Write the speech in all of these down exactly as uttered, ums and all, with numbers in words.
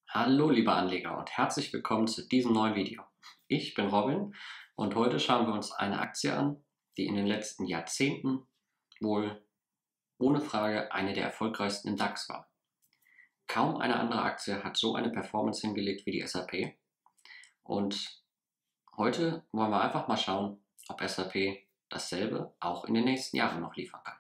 Hallo liebe Anleger und herzlich willkommen zu diesem neuen Video. Ich bin Robin und heute schauen wir uns eine Aktie an, die in den letzten Jahrzehnten wohl ohne Frage eine der erfolgreichsten im DAX war. Kaum eine andere Aktie hat so eine Performance hingelegt wie die S A P und heute wollen wir einfach mal schauen, ob S A P dasselbe auch in den nächsten Jahren noch liefern kann.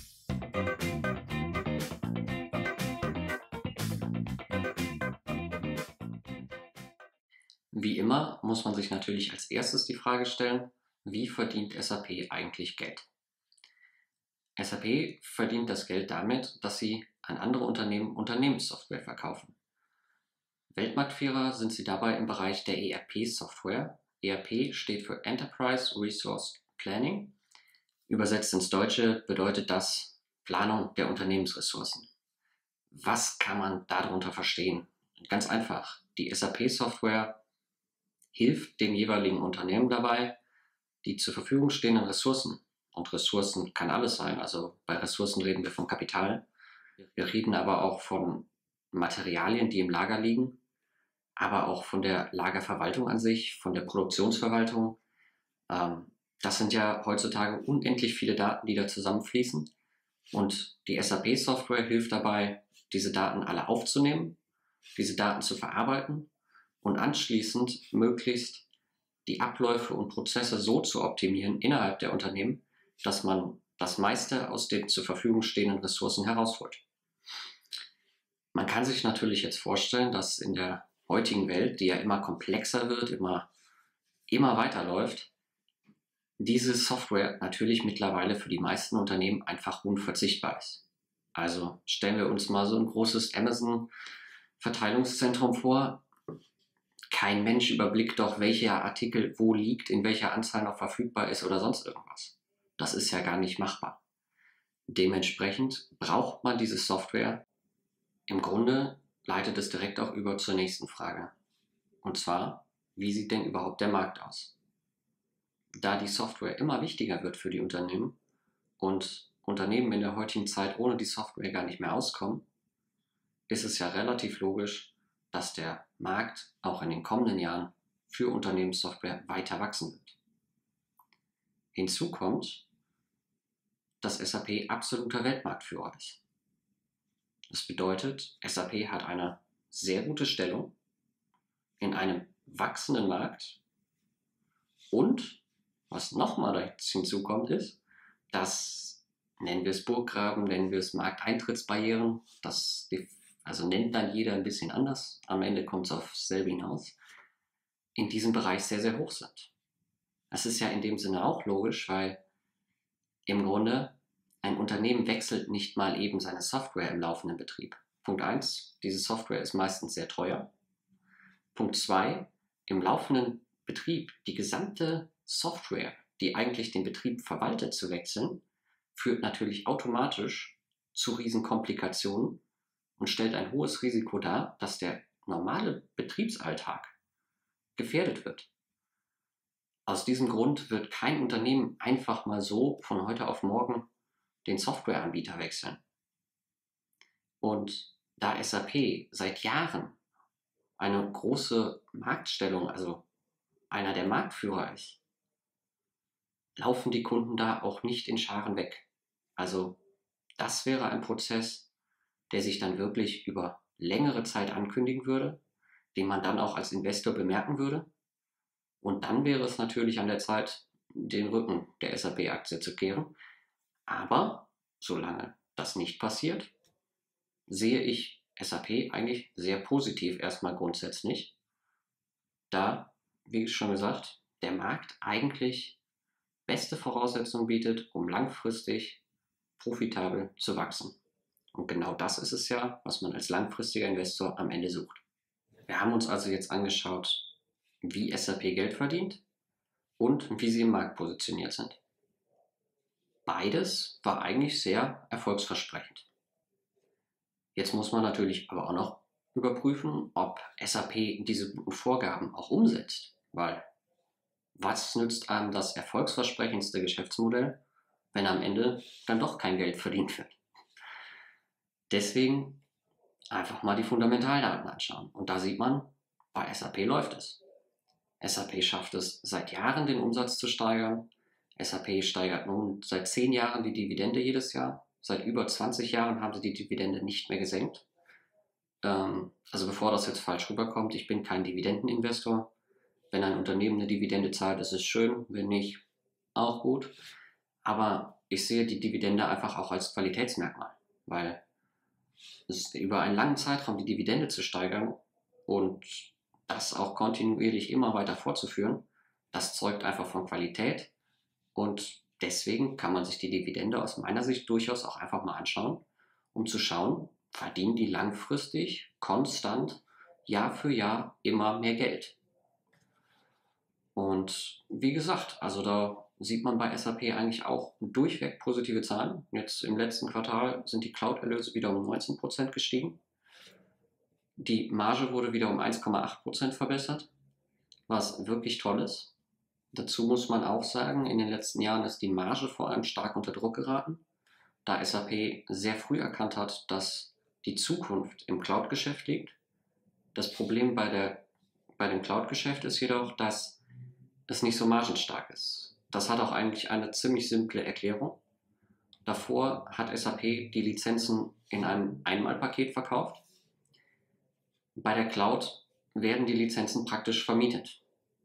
Wie immer muss man sich natürlich als erstes die Frage stellen, wie verdient S A P eigentlich Geld? S A P verdient das Geld damit, dass sie an andere Unternehmen Unternehmenssoftware verkaufen. Weltmarktführer sind sie dabei im Bereich der E R P-Software. E R P steht für Enterprise Resource Planning. Übersetzt ins Deutsche bedeutet das Planung der Unternehmensressourcen. Was kann man darunter verstehen? Ganz einfach, die S A P-Software hilft dem jeweiligen Unternehmen dabei, die zur Verfügung stehenden Ressourcen, und Ressourcen kann alles sein, also bei Ressourcen reden wir von Kapital, wir reden aber auch von Materialien, die im Lager liegen, aber auch von der Lagerverwaltung an sich, von der Produktionsverwaltung. Ähm, das sind ja heutzutage unendlich viele Daten, die da zusammenfließen, und die S A P-Software hilft dabei, diese Daten alle aufzunehmen, diese Daten zu verarbeiten und anschließend möglichst die Abläufe und Prozesse so zu optimieren innerhalb der Unternehmen, dass man das meiste aus den zur Verfügung stehenden Ressourcen herausholt. Man kann sich natürlich jetzt vorstellen, dass in der heutigen Welt, die ja immer komplexer wird, immer, immer weiterläuft, diese Software natürlich mittlerweile für die meisten Unternehmen einfach unverzichtbar ist. Also stellen wir uns mal so ein großes Amazon-Verteilungszentrum vor. Kein Mensch überblickt doch, welcher Artikel wo liegt, in welcher Anzahl noch verfügbar ist oder sonst irgendwas. Das ist ja gar nicht machbar. Dementsprechend braucht man diese Software. Im Grunde leitet es direkt auch über zur nächsten Frage. Und zwar, wie sieht denn überhaupt der Markt aus? Da die Software immer wichtiger wird für die Unternehmen und Unternehmen in der heutigen Zeit ohne die Software gar nicht mehr auskommen, ist es ja relativ logisch, dass der Markt auch in den kommenden Jahren für Unternehmenssoftware weiter wachsen wird. Hinzu kommt, dass S A P absoluter Weltmarktführer ist. Das bedeutet, S A P hat eine sehr gute Stellung in einem wachsenden Markt, und was nochmal hinzukommt ist, dass, nennen wir es Burggraben, nennen wir es Markteintrittsbarrieren, das, also nennt dann jeder ein bisschen anders, am Ende kommt es auf dasselbe hinaus, in diesem Bereich sehr, sehr hoch sind. Das ist ja in dem Sinne auch logisch, weil im Grunde ein Unternehmen wechselt nicht mal eben seine Software im laufenden Betrieb. Punkt eins, diese Software ist meistens sehr teuer. Punkt zwei, im laufenden Betrieb die gesamte Software, die eigentlich den Betrieb verwaltet, zu wechseln, führt natürlich automatisch zu Riesenkomplikationen und stellt ein hohes Risiko dar, dass der normale Betriebsalltag gefährdet wird. Aus diesem Grund wird kein Unternehmen einfach mal so von heute auf morgen den Softwareanbieter wechseln. Und da S A P seit Jahren eine große Marktstellung, also einer der Marktführer ist, laufen die Kunden da auch nicht in Scharen weg. Also das wäre ein Prozess, der sich dann wirklich über längere Zeit ankündigen würde, den man dann auch als Investor bemerken würde. Und dann wäre es natürlich an der Zeit, den Rücken der S A P-Aktie zu kehren. Aber solange das nicht passiert, sehe ich S A P eigentlich sehr positiv erstmal grundsätzlich, da, wie schon gesagt, der Markt eigentlich beste Voraussetzungen bietet, um langfristig profitabel zu wachsen. Und genau das ist es ja, was man als langfristiger Investor am Ende sucht. Wir haben uns also jetzt angeschaut, wie S A P Geld verdient und wie sie im Markt positioniert sind. Beides war eigentlich sehr erfolgsversprechend. Jetzt muss man natürlich aber auch noch überprüfen, ob S A P diese guten Vorgaben auch umsetzt, weil was nützt einem das erfolgsversprechendste Geschäftsmodell, wenn am Ende dann doch kein Geld verdient wird? Deswegen einfach mal die Fundamentaldaten anschauen. Und da sieht man, bei S A P läuft es. S A P schafft es seit Jahren, den Umsatz zu steigern. S A P steigert nun seit zehn Jahren die Dividende jedes Jahr. Seit über zwanzig Jahren haben sie die Dividende nicht mehr gesenkt. Ähm, also bevor das jetzt falsch rüberkommt, ich bin kein Dividendeninvestor. Wenn ein Unternehmen eine Dividende zahlt, ist es schön. Wenn nicht, auch gut. Aber ich sehe die Dividende einfach auch als Qualitätsmerkmal, weil es über einen langen Zeitraum die Dividende zu steigern und das auch kontinuierlich immer weiter fortzuführen, das zeugt einfach von Qualität und deswegen kann man sich die Dividende aus meiner Sicht durchaus auch einfach mal anschauen, um zu schauen, verdienen die langfristig, konstant, Jahr für Jahr immer mehr Geld. Und wie gesagt, also da sieht man bei S A P eigentlich auch durchweg positive Zahlen. Jetzt im letzten Quartal sind die Cloud-Erlöse wieder um neunzehn Prozent gestiegen. Die Marge wurde wieder um eins Komma acht Prozent verbessert, was wirklich toll ist. Dazu muss man auch sagen, in den letzten Jahren ist die Marge vor allem stark unter Druck geraten, da S A P sehr früh erkannt hat, dass die Zukunft im Cloud-Geschäft liegt. Das Problem bei, der, bei dem Cloud-Geschäft ist jedoch, dass es nicht so margenstark ist. Das hat auch eigentlich eine ziemlich simple Erklärung. Davor hat S A P die Lizenzen in einem Einmalpaket verkauft. Bei der Cloud werden die Lizenzen praktisch vermietet.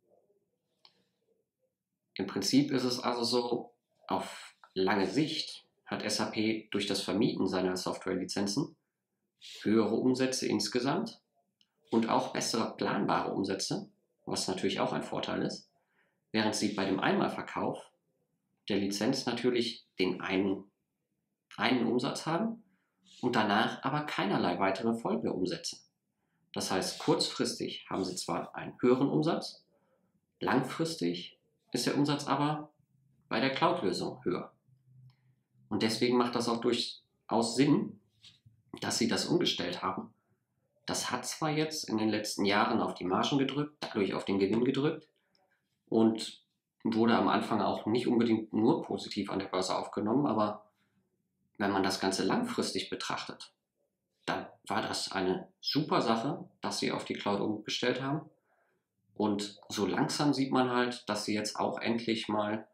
Im Prinzip ist es also so, auf lange Sicht hat S A P durch das Vermieten seiner Softwarelizenzen höhere Umsätze insgesamt und auch bessere planbare Umsätze, was natürlich auch ein Vorteil ist, während sie bei dem Einmalverkauf der Lizenz natürlich den einen, einen Umsatz haben und danach aber keinerlei weitere Folgeumsätze. Das heißt, kurzfristig haben sie zwar einen höheren Umsatz, langfristig ist der Umsatz aber bei der Cloud-Lösung höher. Und deswegen macht das auch durchaus Sinn, dass sie das umgestellt haben. Das hat zwar jetzt in den letzten Jahren auf die Margen gedrückt, dadurch auf den Gewinn gedrückt und wurde am Anfang auch nicht unbedingt nur positiv an der Börse aufgenommen, aber wenn man das Ganze langfristig betrachtet, dann war das eine super Sache, dass sie auf die Cloud umgestellt haben. Und so langsam sieht man halt, dass sie jetzt auch endlich mal,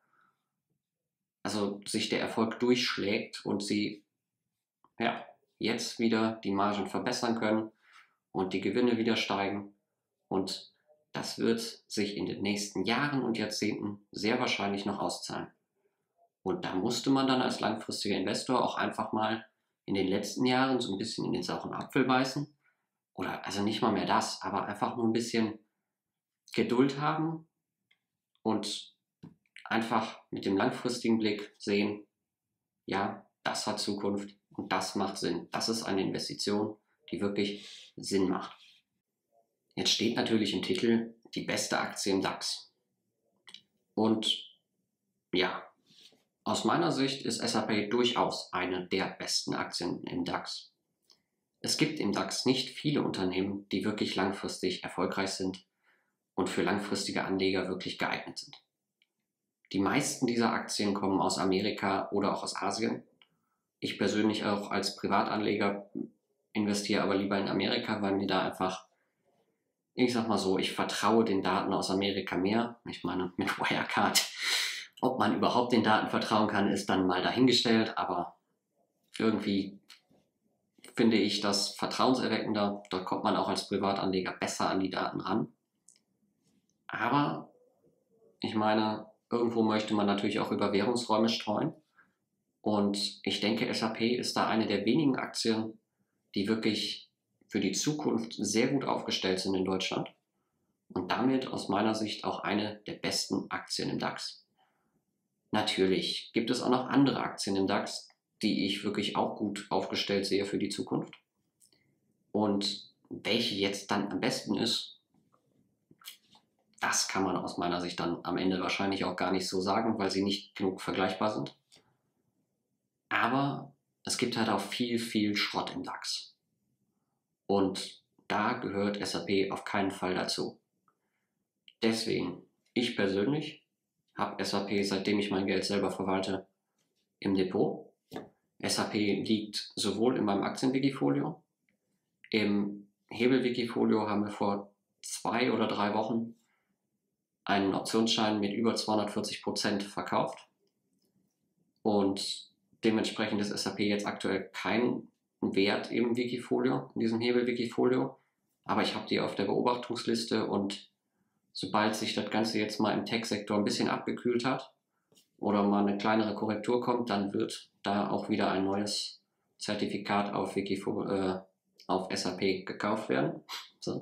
also sich der Erfolg durchschlägt und sie ja, jetzt wieder die Margen verbessern können und die Gewinne wieder steigen. Und das wird sich in den nächsten Jahren und Jahrzehnten sehr wahrscheinlich noch auszahlen. Und da musste man dann als langfristiger Investor auch einfach mal in den letzten Jahren so ein bisschen in den sauren Apfel beißen. Oder also nicht mal mehr das, aber einfach nur ein bisschen Geduld haben und einfach mit dem langfristigen Blick sehen, ja, das hat Zukunft und das macht Sinn. Das ist eine Investition, die wirklich Sinn macht. Jetzt steht natürlich im Titel die beste Aktie im DAX. Und ja, aus meiner Sicht ist S A P durchaus eine der besten Aktien im DAX. Es gibt im DAX nicht viele Unternehmen, die wirklich langfristig erfolgreich sind und für langfristige Anleger wirklich geeignet sind. Die meisten dieser Aktien kommen aus Amerika oder auch aus Asien. Ich persönlich auch als Privatanleger investiere aber lieber in Amerika, weil mir da einfach, ich sag mal so, ich vertraue den Daten aus Amerika mehr. Ich meine, mit Wirecard, ob man überhaupt den Daten vertrauen kann, ist dann mal dahingestellt, aber irgendwie finde ich das vertrauenserweckender. Dort kommt man auch als Privatanleger besser an die Daten ran. Aber ich meine, irgendwo möchte man natürlich auch über Währungsräume streuen. Und ich denke, S A P ist da eine der wenigen Aktien, die wirklich für die Zukunft sehr gut aufgestellt sind in Deutschland. Und damit aus meiner Sicht auch eine der besten Aktien im DAX. Natürlich gibt es auch noch andere Aktien im DAX, die ich wirklich auch gut aufgestellt sehe für die Zukunft. Und welche jetzt dann am besten ist, das kann man aus meiner Sicht dann am Ende wahrscheinlich auch gar nicht so sagen, weil sie nicht genug vergleichbar sind. Aber es gibt halt auch viel, viel Schrott im DAX. Und da gehört S A P auf keinen Fall dazu. Deswegen, ich persönlich habe S A P, seitdem ich mein Geld selber verwalte, im Depot. S A P liegt sowohl in meinem Aktienwikifolio, Im Hebel-Wikifolio haben wir vor zwei oder drei Wochen einen Optionsschein mit über zweihundertvierzig Prozent verkauft. Und dementsprechend ist S A P jetzt aktuell kein Wert im Wikifolio, in diesem Hebel-Wikifolio. Aber ich habe die auf der Beobachtungsliste, und sobald sich das Ganze jetzt mal im Tech-Sektor ein bisschen abgekühlt hat oder mal eine kleinere Korrektur kommt, dann wird da auch wieder ein neues Zertifikat auf, Wikifolio, äh, auf S A P gekauft werden. So.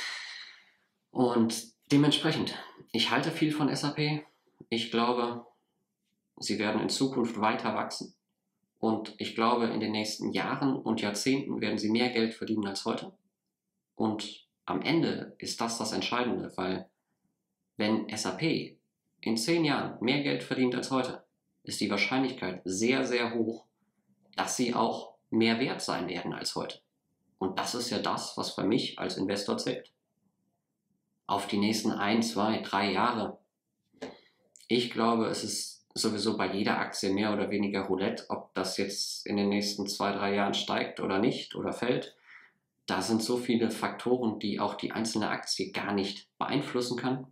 Und dementsprechend, ich halte viel von S A P. Ich glaube, sie werden in Zukunft weiter wachsen. Und ich glaube, in den nächsten Jahren und Jahrzehnten werden sie mehr Geld verdienen als heute. Und am Ende ist das das Entscheidende, weil wenn S A P in zehn Jahren mehr Geld verdient als heute, ist die Wahrscheinlichkeit sehr, sehr hoch, dass sie auch mehr wert sein werden als heute. Und das ist ja das, was für mich als Investor zählt. Auf die nächsten ein, zwei, drei Jahre. Ich glaube, es ist sowieso bei jeder Aktie mehr oder weniger Roulette, ob das jetzt in den nächsten zwei, drei Jahren steigt oder nicht oder fällt. Da sind so viele Faktoren, die auch die einzelne Aktie gar nicht beeinflussen kann.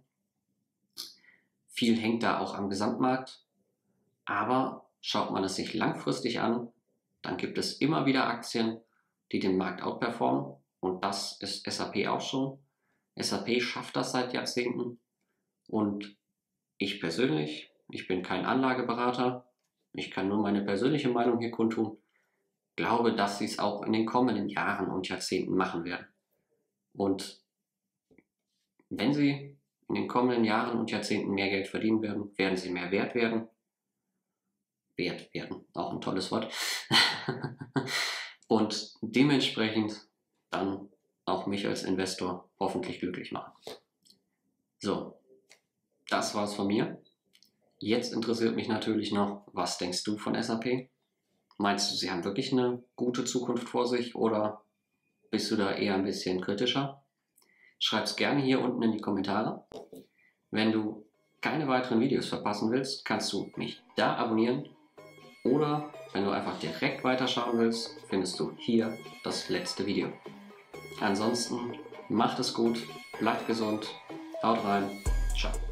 Viel hängt da auch am Gesamtmarkt. Aber schaut man es sich langfristig an, dann gibt es immer wieder Aktien, die den Markt outperformen. Und das ist S A P auch schon. S A P schafft das seit Jahrzehnten. Und ich persönlich, ich bin kein Anlageberater, ich kann nur meine persönliche Meinung hier kundtun, glaube, dass sie es auch in den kommenden Jahren und Jahrzehnten machen werden. Und wenn sie in den kommenden Jahren und Jahrzehnten mehr Geld verdienen werden, werden sie mehr wert werden. Wert werden, auch ein tolles Wort. Und dementsprechend dann auch mich als Investor hoffentlich glücklich machen. So, das war's von mir. Jetzt interessiert mich natürlich noch, was denkst du von S A P? Meinst du, sie haben wirklich eine gute Zukunft vor sich oder bist du da eher ein bisschen kritischer? Schreib's gerne hier unten in die Kommentare. Wenn du keine weiteren Videos verpassen willst, kannst du mich da abonnieren. Oder wenn du einfach direkt weiterschauen willst, findest du hier das letzte Video. Ansonsten macht es gut, bleibt gesund, haut rein, ciao.